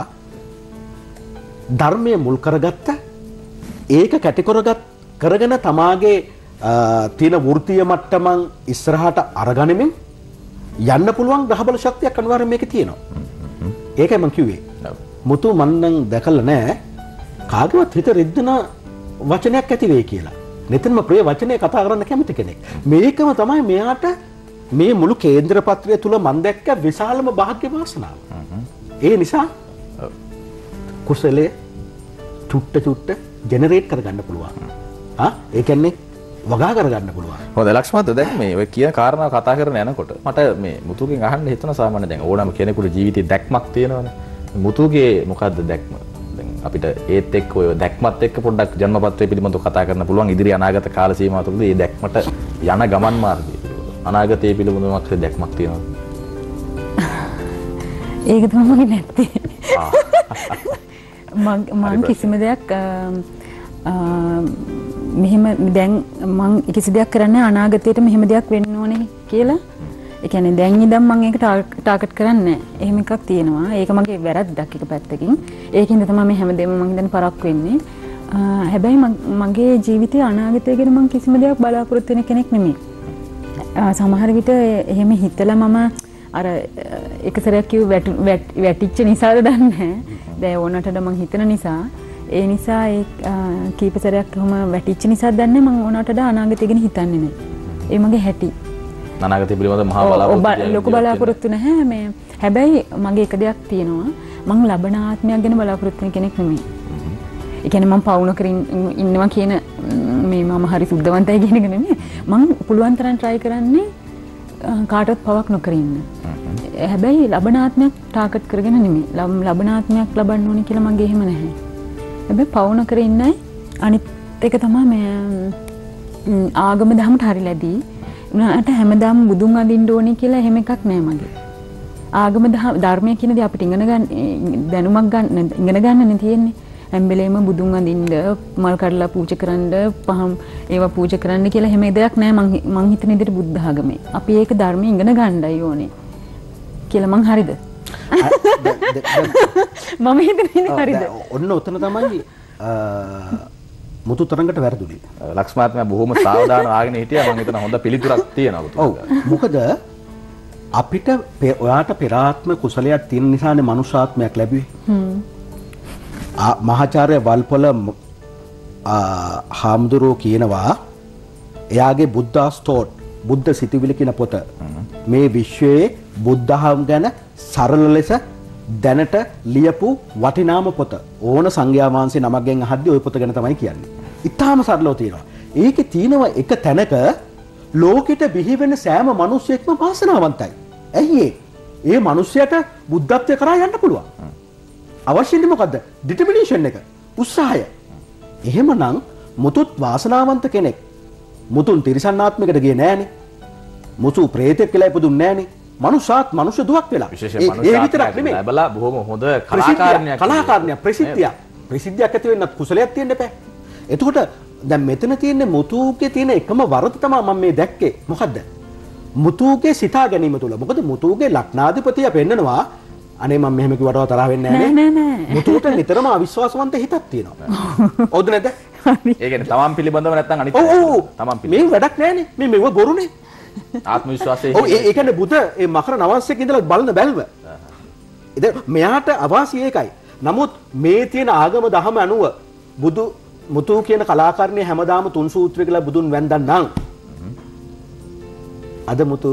ධර්මයේ මුල් කරගත්ත ඒක කැටිකොරගත් කරගෙන තමාගේ තියෙන වෘත්තීය මට්ටමන් ඉස්සරහට අරගනිමින් යන්න පුළුවන් ගහබල ශක්තියක් අනිවාර්යෙන් මේකේ තියෙනවා. ඒකයි මම කිව්වේ. මුතු මන් නම් දැකලා නැහැ කාගේවත් හිත රිද්දන වචනයක් ඇති වෙයි කියලා. නිතරම ප්‍රිය වචනේ කතා කරන්න කැමති කෙනෙක්. මේකම තමයි මෙයාට මේ මුළු කේන්ද්‍ර පත්‍රය තුල මම දැක්ක විශාලම වාග්ය වාසනාව. ඒ නිසා කුසලයේ චුට්ට චුට්ට ජෙනරේට් කරගන්න පුළුවන්. ආ ඒ කියන්නේ වගා කරගන්න පුළුවන්. හොඳයි ලක්ෂ්මන්ත දැන් මේ ඔය කියන කාරණා කතා කරන යනකොට මට මේ මුතුගෙන් අහන්න හිතන සාමාන්‍ය දැන් ඕනම කෙනෙකුට ජීවිතේ දැක්මක් තියෙනවනේ. මුතුගේ මොකද්ද දැක්ම? දැන් අපිට ඒත් එක්ක ඔය දැක්මත් එක්ක පොඩ්ඩක් ජන්මපත්‍රය පිළිබඳව කතා කරන්න පුළුවන් ඉදිරි අනාගත කාල සීමාව තුළදී මේ දැක්මට යන ගමන් මාර්ගය අනාගතයේ පිළිබඳව මොකක්ද දැක්මක් තියෙනවද? ඒක තමයි නැත්තේ. මම කිසිම දෙයක් මෙහෙම දැන් මම කිසි දෙයක් කරන්නේ අනාගතයට මෙහෙම දෙයක් වෙන්න ඕනේ කියලා. ඒ කියන්නේ දැන් ඉඳන් මම ඒක ටාගට් කරන්නේ නැහැ. එහෙම එකක් තියෙනවා. ඒක මගේ වැරද්දක් එක පැත්තකින්. ඒකින්ද තමයි මේ හැමදේම මම හිතන්නේ පරක්කු වෙන්නේ. හැබැයි මගේ ජීවිතයේ අනාගතය ගැන මම කිසිම දෙයක් බලාපොරොත්තු වෙන කෙනෙක් නෙමෙයි. සමහර විට එහෙම හිතලා මම අර එක සැරයක් කිව්ව වැටිච්ච නිසාද දන්නේ නැහැ. දැන් ඕනටද මම හිතන නිසා ඒ නිසා ඒ කීප සැරයක් කොහොම වැටිච්ච නිසාද දන්නේ මම ඕනටද අනාගතය ගැන හිතන්නේ නැහැ. ඒ මගේ හැටි. අනාගතය පිළිබඳව මහා බලාපොරොත්තු ලොකු බලාපොරොත්තු නැහැ මේ. හැබැයි මගේ එක දෙයක් තියෙනවා. මං ලබන ආත්මයක් ගැන බලාපොරොත්තු වෙන කෙනෙක් නෙමෙයි. ඒ කියන්නේ මම පවු නොකර ඉන්නවා කියන මේ මම හරි සුද්ධවන්තයි කියන එක නෙමෙයි. මම පුළුවන් තරම් try කරන්නේ කාටවත් පවක් නොකර ඉන්න. හැබැයි ලබන ආත්මයක් ටාගට් කරගෙන නෙමෙයි. ලබන ආත්මයක් ලබන්න ඕනේ කියලා මගේ එහෙම නැහැ. හැබැයි පවු නොකර ඉන්නයි අනිත් එක තමයි මේ ආගම දහමට හරි ලැබී. උනාට හැමදාම බුදුන් අඳින්න ඕනේ කියලා එහෙම එකක් නැහැ මගේ. ආගම ධර්මය කියන දේ අපිට ඉගෙන ගන්න දැනුමක් ගන්න ඉගෙන ගන්නනේ තියෙන්නේ. හැම වෙලේම බුදුන් අඳින්න මල් කඩලා පූජා කරන්න පහම් ඒවා පූජා කරන්න කියලා හැම දෙයක් නෑ මං මං හිතන විදිහට බුද්ධ ආගමේ. අපි ඒක ධර්මය ඉගෙන ගන්නයි ඕනේ කියලා මං හරිද? මම හිතන්නේ හරිද? ඔන්න ඔතන තමයි මුතු තරංගට වැරදුනේ. ලක්ෂ්මාත්මයා බොහොම සාවධානව ආගෙන හිටියා. මම හිතන හොඳ පිළිතුරක් තියෙනවා. ඔව්. මොකද අපිට ඔයාට පෙර ආත්ම කුසලයක් තියෙන නිසානේ මනුෂ්‍යාත්මයක් ලැබුවේ. හ්ම්. මහාචාර්ය වල්පොල හාමුදුරුවෝ කියනවා එයාගේ බුද්ධාස්තෝට් බුද්ධ සිතුවිලි කියන පොත මේ විශ්වයේ බුද්ධහම ගැන සරල ලෙස දැනට ලියපු වටිනාම පොත. ඕන සංඝයා වහන්සේ නමක්ගෙන් අහද්දී ওই පොත ගැන තමයි කියන්නේ. ඉතාලම සරලව තියෙනවා. ඒකේ තියෙනවා එක තැනක ලෝකෙට බිහි වෙන සෑම මිනිසෙක්ම වාසනාවන්තයි. ඇයි ඒ? ඒ මිනිසයාට බුද්ධත්වයට කරා යන්න පුළුවන්. අවශ්‍යන්නේ මොකද්ද? ඩිටර්මිනේෂන් එක. උත්සාහය. එහෙමනම් මුතුත් වාසනාවන්ත කෙනෙක්. මුතුන් තිරිසන්නාත්මයකට ගියේ නෑනේ. මුතු ප්‍රේතෙක් කියලා ඉපදුන්නේ නෑනේ. මනුෂ්‍යාත් මනුෂ්‍ය දුවක් වෙලා. ඒ විතරක් නෙමෙයි. ලැබලා බොහොම හොඳ කලාකාරණයක්. කලාකාරණයක් ප්‍රසිද්ධියක්. ප්‍රසිද්ධියක් ඇති වෙන්නත් කුසලයක් තියෙන්න එපා. එතකොට දැන් මෙතන තියෙන්නේ මුතුගේ තියෙන එකම වරද තමයි මම මේ දැක්කේ. මොකද්ද? මුතුගේ සිතා ගැනීම තුල. මොකද මුතුගේ ලග්නාධිපතිය පෙන්නනවා අනේ මම මෙහෙම කිව්වට තරහ වෙන්නේ නැහැ නෑ නෑ නෑ. මුතුට නිතරම අවිශ්වාසවන්ත හිතක් තියෙනවා. හවුද නැද්ද? ඒ කියන්නේ තමන් පිළිබඳව නැත්නම් අනිත් ඔව් ඔව් තමන් පිළිබඳව. මේ වැඩක් නෑනේ. මේ මෙව බොරුනේ. ආත්ම විශ්වාසයේ. ඔව් ඒ කියන්නේ බුද ඒ මකර නවංශයක ඉඳලා බලන බැල්ම. ඉතින් මෙයාට අවාසිය ඒකයි. නමුත් මේ තියෙන ආගම දහම අනුව බුදු මුතු කියන කලාකාරණිය හැමදාම තුන් සූත්‍රය කියලා බුදුන් වැන්දන් නම් අද මුතු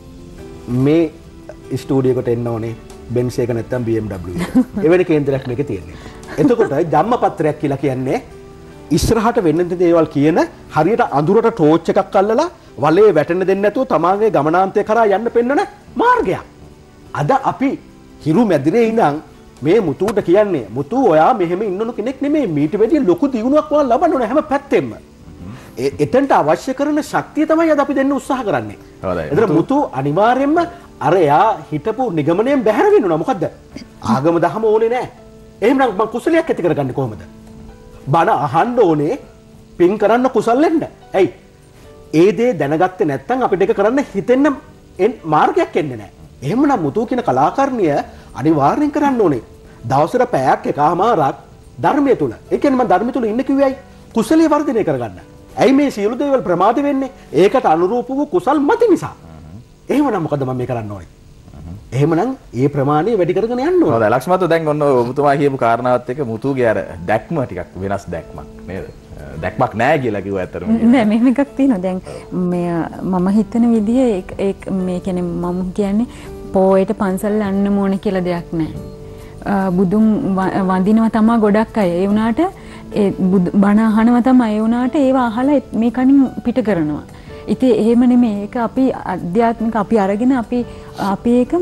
මේ ස්ටුඩියෝ එකට එන්න ඕනේ. බෙන්ස් එක නැත්තම් බී එම් ඩබ්ලිව් එක. එවැනි කේන්දරයක් මේකේ තියෙන්නේ. එතකොට ධම්මපත්‍රයක් කියලා කියන්නේ ඉස්සරහට වෙන්න තියෙන දේවල් කියන හරියට අඳුරට ටෝච් එකක් අල්ලලා වලේ වැටෙන්න දෙන්නේ නැතුව තමාගේ ගමනාන්තය කරා යන්න පෙන්වන මාර්ගයක්. අද අපි හිරු මැදිරේ ඉඳන් මේ මුතුට කියන්නේ මුතු ඔයා මෙහෙම ඉන්නු කෙනෙක් නෙමෙයි මීට වැඩිය ලොකු දියුණුවක් ඔයා ලබන්න ඕනේ හැම පැත්තෙම. එතෙන්ට අවශ්‍ය කරන ශක්තිය තමයි අද අපි දෙන්න උත්සාහ කරන්නේ. ඒතර මුතු අනිවාර්යයෙන්ම අර එයා හිටපු නිගමනයෙන් බැහැර වෙන්න ඕන. මොකද්ද? ආගම දහම ඕනේ නැහැ. එහෙනම් මම කුසලයක් ඇති කරගන්නේ කොහොමද? බණ අහන්න ඕනේ, පින් කරන්න කුසල් වෙන්න. ඇයි? ඒ දේ දැනගත්තේ නැත්නම් අපිට ඒක කරන්න හිතෙන්න මාර්ගයක් එන්නේ නැහැ. එහෙමනම් මුතු කියන කලාකාරණිය අනිවාර්යෙන් කරන්න ඕනේ. දවසට පැයක් එකමාරක් ධර්මයේ තුල. ඒ කියන්නේ මම ධර්මයේ තුල ඉන්න කිව්වයි කුසලයේ වර්ධනය කරගන්න. ඇයි මේ සියලු දේවල් ප්‍රමාද වෙන්නේ? ඒකට අනුරූප වූ කුසල් මත නිසා. එහෙමනම් මොකද මම මේ කරන්න ඕනේ? එහෙමනම් ඒ ප්‍රමාණය වැඩි කරගෙන යන්න ඕනේ. හොඳයි ලක්ෂ්මත් දැන් ඔන්න ඔබතුමා කියපු කාරණාවත් එක්ක මුතුගේ අර දැක්ම ටිකක් වෙනස් දැක්මක් නේද? දැක්මක් නැහැ කියලා කිව්වා ඇත්තටම. නෑ මෙහෙම එකක් තියෙනවා. දැන් මේ මම හිතන විදිය ඒ මේ කියන්නේ මම කියන්නේ පොයට පන්සල් යන්න ඕනේ කියලා දෙයක් නැහැ. බුදුන් වඳිනවා තමයි ගොඩක් අය. ඒ වුණාට ඒ බණ අහනවා තමයි. ඒ වුණාට ඒව අහලා මේ කණින් පිට කරනවා. ඉතින් එහෙම නෙමෙයි. ඒක අපි අධ්‍යාත්මික අපි අරගෙන අපි අපි ඒක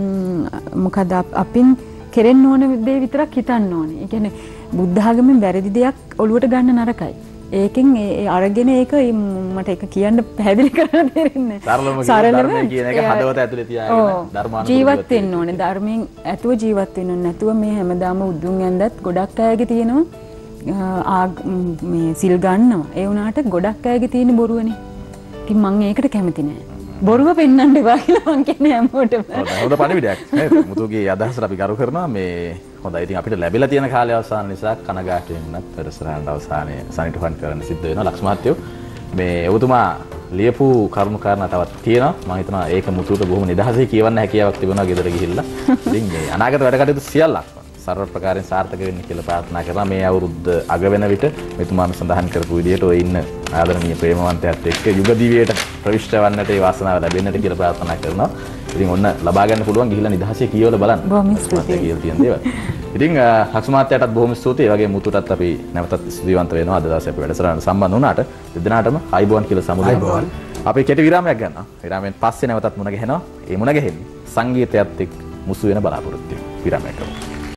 මොකද අපින් කෙරෙන්න ඕන දේ විතරක් හිතන්න ඕනේ. ඒ කියන්නේ බුද්ධ ආගමෙන් වැරදි දෙයක් ඔලුවට ගන්න නරකයි. ඒකෙන් ඒ අරගෙන ඒක මට ඒක කියන්න පැහැදිලි කරන්න තේරෙන්නේ නැහැ. සරලව කියන එක හදවත ඇතුලේ තියාගෙන ධර්මානුකූලව ජීවත් වෙන්න ඕනේ. ධර්මයෙන් ඇතුව ජීවත් වෙන්න ඕනේ. නැතුව මේ හැමදාම උදුන් ඇඳත් ගොඩක් අයගේ තියෙනවා මේ සිල් ගන්නවා. ඒ වුණාට ගොඩක් අයගේ තියෙන බොරුවනේ. ඉතින් මම ඒකට කැමති නෑ. බොරුව පෙන්වන්න එපා කියලා මං කියන්නේ හැමෝටම. හොඳ පණිවිඩයක් නේද? මුතුගේ අදහසට අපි ගරු කරනවා. මේ හොඳයි. ඉතින් අපිට ලැබිලා තියෙන කාලය අවසන් නිසා කනගාටු වෙන්නත් වැඩසටහන අවසානයේ සනිටුහන් කරන්න සිද්ධ වෙනවා. ලක්ෂ මහත්තයෝ මේ ඔබතුමා ලියපු කරුණු කාරණා තවත් තියෙනවා. මම හිතනවා ඒක මුතුට බොහොම නිදහසේ කියවන්න හැකියාවක් තිබුණා ගෙදර ගිහිල්ලා. ඉතින් මේ අනාගත වැඩ කටයුතු සියල්ලක් සර්ව ප්‍රකාරයෙන් සාර්ථක වෙන්න කියලා ප්‍රාර්ථනා කරනවා. මේ අවුරුද්ද අග වෙන විට මෙතුමාම සඳහන් කරපු විදිහට ඔය ඉන්න ආදරණීය ප්‍රේමවන්තයාත් එක්ක යුග දිවියට ප්‍රවිෂ්ඨ වන්නට ඒ වාසනාව ලැබෙන්නට කියලා ප්‍රාර්ථනා කරනවා. ඉතින් ඔන්න ලබා ගන්න පුළුවන් ගිහිල්ලා නිදහසේ කියවලා බලන්න. බොහොම ස්තුතියි. කියලා තියෙන දේවල්. ඉතින් ලක්ෂ මාත්‍යයටත් බොහොම ස්තුතියි. ඒ වගේම මුතුටත් අපි නැවතත් ස්තුතිවන්ත වෙනවා. අද දවසේ අපි වැඩසටහන සම්බන්ධ වුණාට දෙදෙනාටම ආයිබෝන් කියලා සමුදෙනවා. අපි කෙටි විරාමයක් ගන්නවා. විරාමයෙන් පස්සේ නැවතත් මුණ ගැහෙනවා. ඒ මුණ ගැහෙන්නේ සංගීතයත් එක්ක මුසු වෙන බලාපොරොත්තු වෙන විරාමයක්.